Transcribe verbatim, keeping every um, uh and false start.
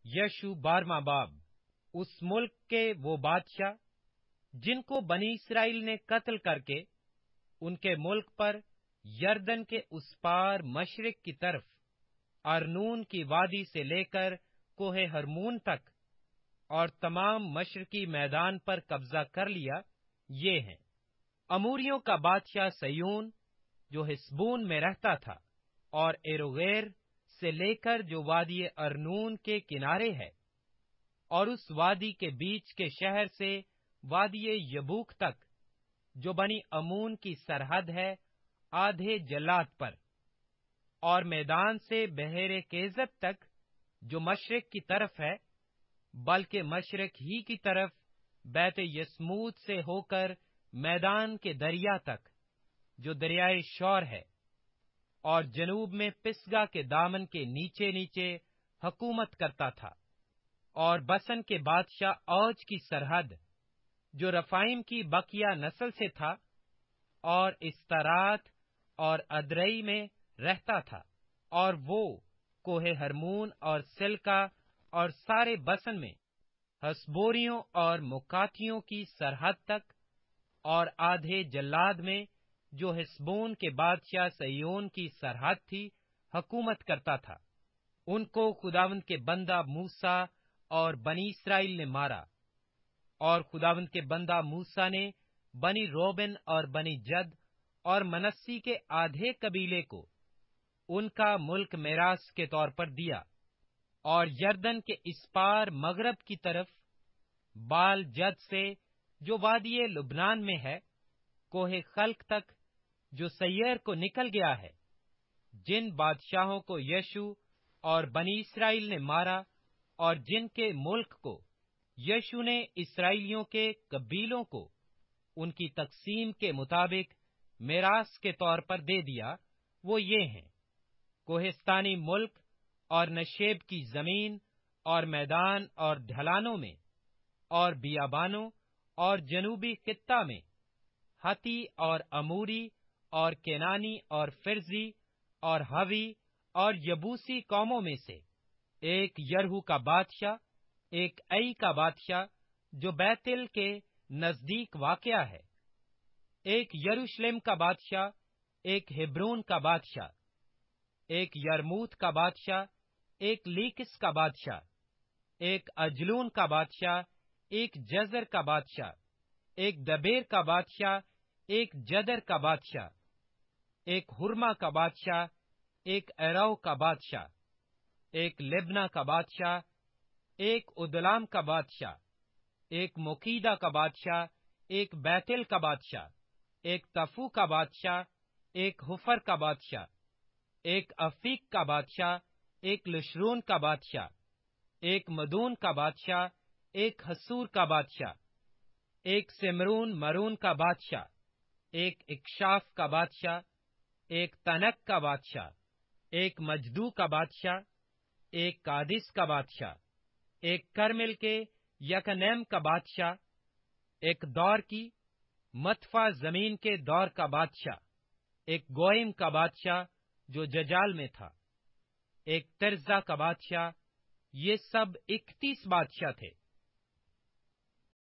यशु बारहवां बाब। उस मुल्क के वो बादशाह जिनको बनी इसराइल ने कत्ल करके उनके मुल्क पर यरदन के उस पार मशरिक की तरफ अरनून की वादी से लेकर कोहे हरमून तक और तमाम मशरकी मैदान पर कब्जा कर लिया, ये हैं। अमूरियों का बादशाह सयून जो हिस्बून में रहता था, और एरोगेर से लेकर जो वादी अरनून के किनारे है, और उस वादी के बीच के शहर से वादी यबूक तक जो बनी अमून की सरहद है, आधे जल्लाद पर, और मैदान से बहरे केजब तक जो मशरिक की तरफ है, बल्कि मशरिक ही की तरफ बैत यसमूद से होकर मैदान के दरिया तक जो दरियाए शौर है, और जनूब में पिसगा के दामन के नीचे नीचे हुकूमत करता था। और बसन के बादशाह औज की सरहद जो रफाइम की बकिया नस्ल से था, और इस्तारात और अदरई में रहता था, और वो कोहे हरमून और सिल्का और सारे बसन में हसबोरियों और मुकातियों की सरहद तक, और आधे जल्लाद में जो हिस्बोन के बादशाह सयोन की सरहद थी, हुकूमत करता था। उनको खुदावंद के बंदा मूसा और बनी इसराइल ने मारा, और खुदावंद के बंदा मूसा ने बनी रोबिन और बनी जद और मनस्सी के आधे कबीले को उनका मुल्क मेरास के तौर पर दिया, और यरदन के इस पार मगरब की तरफ बाल जद से जो वादिये लुबनान में है, कोहे खल्क तक जो सैयर को निकल गया है, जिन बादशाहों को यशु और बनी इसराइल ने मारा, और जिनके मुल्क को यशु ने इसराइलियों के कबीलों को उनकी तकसीम के मुताबिक मेरास के तौर पर दे दिया, वो ये हैं: कोहिस्तानी मुल्क और नशेब की जमीन और मैदान और ढलानों में और बियाबानों और जनूबी खित्ता में, हती और अमूरी और केनानी और फिरजी और हवी और यबूसी कौमों में से एक यरहू का बादशाह, एक आई का बादशाह जो बैतिल के नजदीक वाक़या है, एक यरूशलेम का बादशाह, एक हेब्रोन का बादशाह, एक यरमूत का बादशाह, एक लीकिस का बादशाह, एक अजलून का बादशाह, एक जजर का बादशाह, एक दबेर का बादशाह, एक जदर का बादशाह, एक हुरमा का बादशाह, एक एरौ का बादशाह, एक लिब्ना का बादशाह, एक उदलाम का बादशाह, एक मोकीदा का बादशाह, एक बैतिल का बादशाह, एक तफू का बादशाह, एक हुफर का बादशाह, एक अफीक का बादशाह, एक लशरून का बादशाह, एक मदून का बादशाह, एक हसूर का बादशाह, एक सिमरून मरून का बादशाह, एक इक्शाफ का बादशाह, एक तनक का बादशाह, एक मजदू का बादशाह, एक कादिस का बादशाह, एक करमिल के यकनैम का बादशाह, एक दौर की मतफा जमीन के दौर का बादशाह, एक गोइम का बादशाह जो जजाल में था, एक तिर्जा का बादशाह। ये सब इकतीस बादशाह थे।